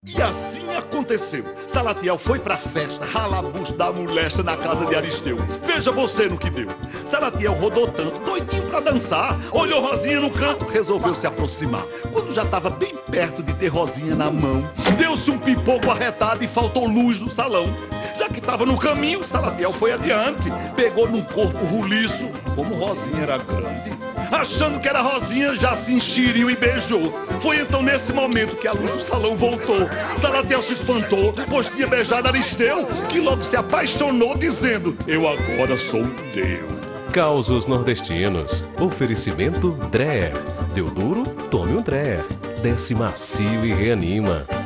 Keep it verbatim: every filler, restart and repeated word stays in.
E assim aconteceu. Salatiel foi pra festa, ralabucho da molesta na casa de Aristeu. Veja você no que deu. Salatiel rodou tanto, doidinho pra dançar. Olhou Rosinha no canto, resolveu se aproximar. Quando já tava bem perto de ter Rosinha na mão, deu-se um pipoco arretado e faltou luz no salão. Já que tava no caminho, Salatiel foi adiante. Pegou num corpo roliço, como Rosinha era grande. Achando que era Rosinha, já se enxeriu e beijou. Foi então nesse momento que a luz do salão voltou. Salatiel se espantou, pois tinha beijado Aristeu, que logo se apaixonou, dizendo: eu agora sou teu. Causos nordestinos. Oferecimento Dreher. Deu duro? Tome um Dreher. Desce macio e reanima.